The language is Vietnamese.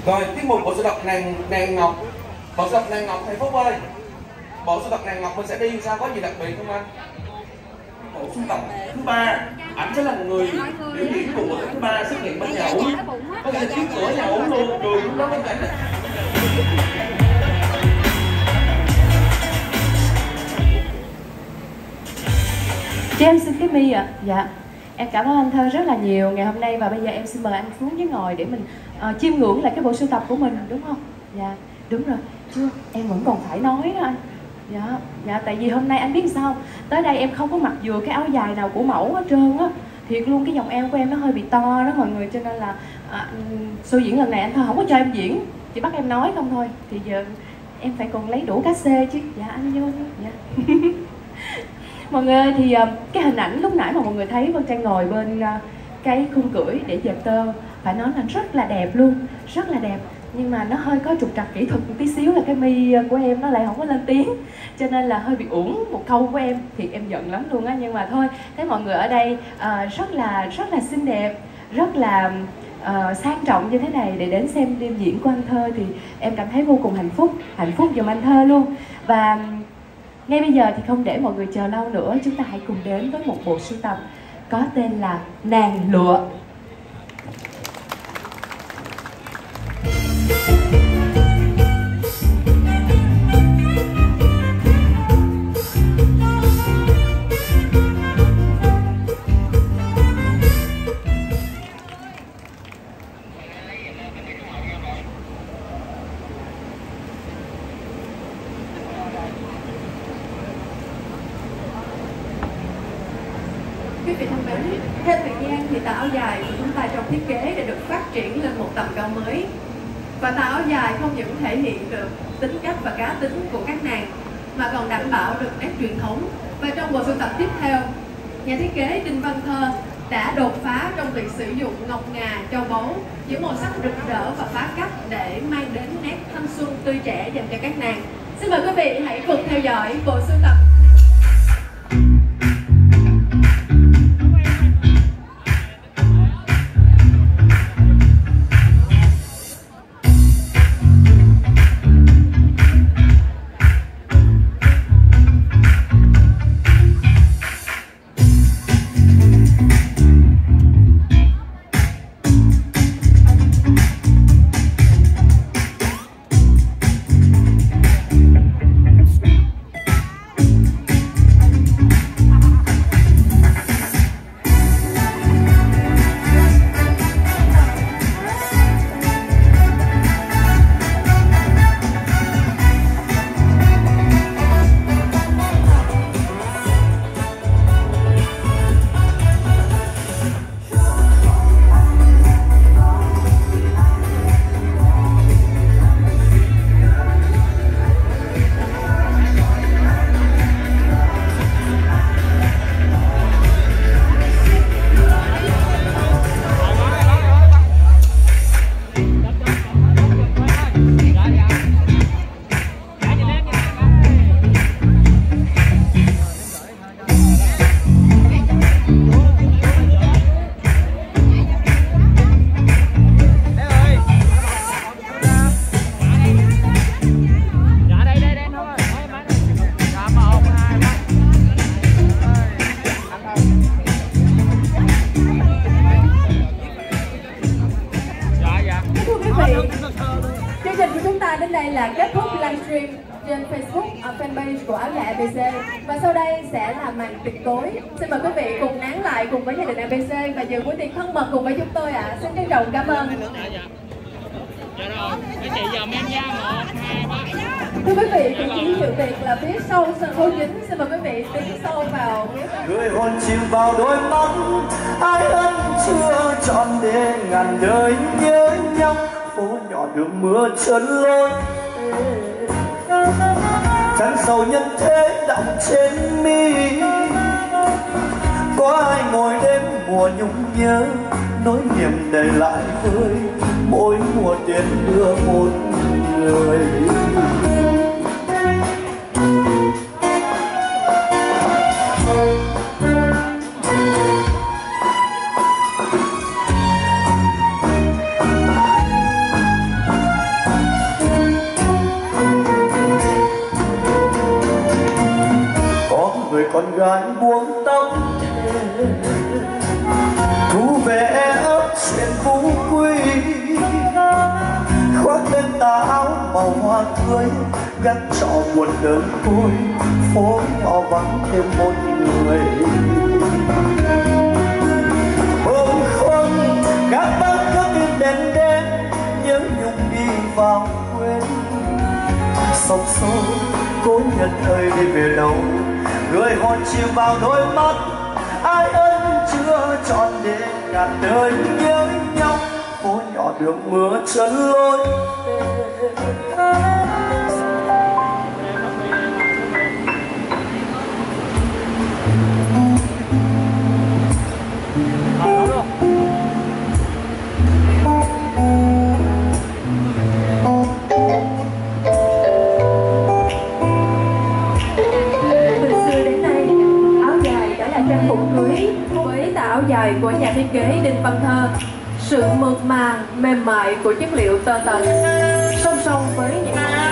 Rồi, tiết mục bộ sưu tập nàng ngọc. Bộ sưu tập nàng ngọc thầy Phúc ơi. Bộ sưu tập nàng ngọc mình sẽ đi sao, có gì đặc biệt không anh? Bộ sưu tập thứ ba, ảnh sẽ là một người biểu diễn cùng với thứ ba xuất hiện bên nhà ủ. Có nghĩa là trước cửa nhà ủ luôn, cười lúc đó bên cạnh. Chị em xin cái mi ạ. Dạ. Em cảm ơn anh Thơ rất là nhiều ngày hôm nay, và bây giờ em xin mời anh xuống dưới ngồi để mình chiêm ngưỡng lại cái bộ sưu tập của mình, đúng không? Dạ, đúng rồi. Chưa, em vẫn còn phải nói đó anh. Dạ, tại vì hôm nay anh biết sao, tới đây em không có mặc vừa cái áo dài nào của mẫu hết trơn á. Thiệt luôn, cái vòng eo của em nó hơi bị to đó mọi người, cho nên là show diễn lần này anh Thơ không có cho em diễn, chỉ bắt em nói không thôi. Thì giờ em phải còn lấy đủ cát xê chứ. Dạ anh vô đi. Dạ. Mọi người ơi, thì cái hình ảnh lúc nãy mà mọi người thấy Vân Trang ngồi bên cái khung cưỡi để dệt tơ, phải nói là rất là đẹp luôn, rất là đẹp. Nhưng mà nó hơi có trục trặc kỹ thuật một tí xíu là cái mi của em nó lại không có lên tiếng, cho nên là hơi bị uổng một câu của em, thì em giận lắm luôn á. Nhưng mà thôi, thấy mọi người ở đây rất là xinh đẹp, rất là sang trọng như thế này để đến xem đêm diễn của anh Thơ, thì em cảm thấy vô cùng hạnh phúc giùm anh Thơ luôn. Và ngay bây giờ thì không để mọi người chờ lâu nữa, chúng ta hãy cùng đến với một bộ sưu tập có tên là Nàng Lụa. Quý vị thân mến, theo thời gian thì tà áo dài của chúng ta trong thiết kế đã được phát triển lên một tầm cao mới. Và tà áo dài không những thể hiện được tính cách và cá tính của các nàng, mà còn đảm bảo được nét truyền thống. Và trong bộ sưu tập tiếp theo, nhà thiết kế Đinh Văn Thơ đã đột phá trong việc sử dụng ngọc ngà, châu báu, những màu sắc rực rỡ và phá cách để mang đến nét thanh xuân tươi trẻ dành cho các nàng. Xin mời quý vị hãy cùng theo dõi bộ sưu tập. Đến đây là kết thúc livestream trên Facebook, fanpage của Áo Dài ABC. Và sau đây sẽ là màn tiệc tối. Xin mời quý vị cùng nán lại cùng với gia đình ABC và dự buổi tiệc thân mật cùng với chúng tôi ạ. Xin trân trọng cảm ơn. Dạ rồi, cái chị dòm em nha, 1, 2, 3. Thưa quý vị, vị trí dự tiệc là phía sau sân khấu chính. Xin mời quý vị tiến sâu vào phía bên. Người hồn chìm vào đôi mắt, ai ân chưa trọn để ngàn đời nhớ nhau. Phố nhỏ đường mưa trơn lối, tháng sầu nhân thế đọng trên mi. Có ai ngồi đêm mùa nhung nhớ, nỗi niềm để lại với mỗi mùa tiền đưa một người. con gái buông tóc thu vẽ ấp chuyện phú quý, khoác lên tà áo màu hoa tươi, gác trọ buồn đơn côi, phố nhỏ vắng thêm một người. Bông không các bác các đêm đèn đen nhớ nhung đi vào quên, sóng sâu cố nhận thời đi về đâu, người hồn chìm vào đôi mắt ai ân chưa trọn để ngàn đời nhớ nhau, phố nhỏ đường mưa chân lối. Trang phục cưới với tà áo dài của nhà thiết kế Đinh Văn Thơ, sự mượt mà mềm mại của chất liệu tơ tằm song song với những